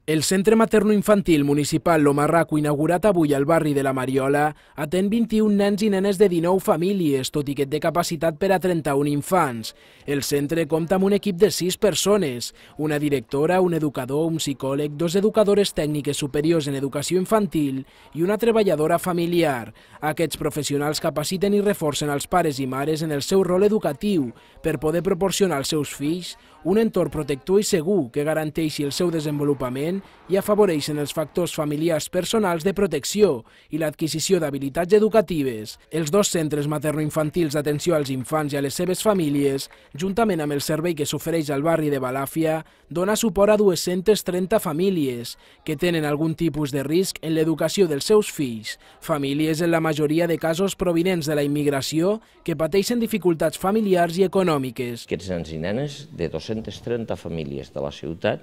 El Centre Materno-Infantil Municipal Lo Marraco, inaugurat avui al barri de la Mariola, atén 21 nens i nenes de 19 famílies, tot i que té capacitat per a 31 infants. El centre compta amb un equip de 6 persones, una directora, un educador, un psicòleg, 2 educadores tècniques superiors en educació infantil i una treballadora familiar. Aquests professionals capaciten i reforcen els pares i mares en el seu rol educatiu per poder proporcionar als seus fills un entorn protector i segur que garanteixi el seu desenvolupament i afavoreixen els factors familiars personals de protecció i l'adquisició d'habilitats educatives. Els dos centres materno-infantils d'atenció als infants i a les seves famílies, juntament amb el servei que s'ofereix al barri de Balàfia, dona suport a 230 famílies que tenen algun tipus de risc en l'educació dels seus fills, famílies en la majoria de casos provinents de la immigració que pateixen dificultats familiars i econòmiques. Aquests nens i nenes de 230 famílies de la ciutat,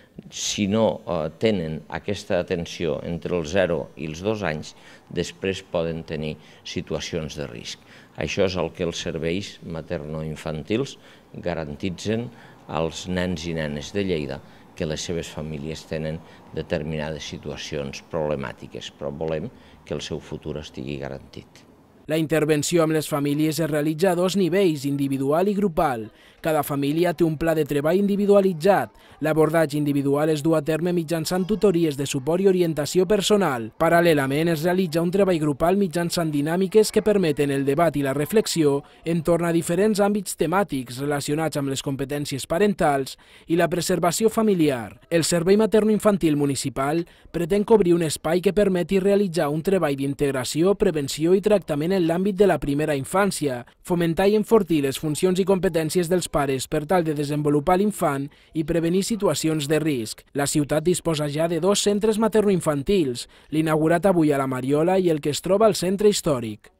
si no tenen aquesta atenció entre els 0 i els 2 anys, després poden tenir situacions de risc. Això és el que els serveis materno-infantils garantitzen als nens i nenes de Lleida, que les seves famílies tenen determinades situacions problemàtiques, però volem que el seu futur estigui garantit. La intervenció amb les famílies es realitza a 2 nivells, individual i grupal. Cada família té un pla de treball individualitzat. L'abordatge individual es du a terme mitjançant tutories de suport i orientació personal. Paral·lelament es realitza un treball grupal mitjançant dinàmiques que permeten el debat i la reflexió entorn a diferents àmbits temàtics relacionats amb les competències parentals i la preservació familiar. El Servei Materno-Infantil Municipal pretén cobrir un espai que permeti realitzar un treball d'integració, prevenció i tractament en l'àmbit de la primera infància, fomentar i enfortir les funcions i competències dels pares per tal de desenvolupar l'infant i prevenir situacions de risc. La ciutat disposa ja de 2 centres materno-infantils, l'inaugurat avui a la Mariola i el que es troba al centre històric.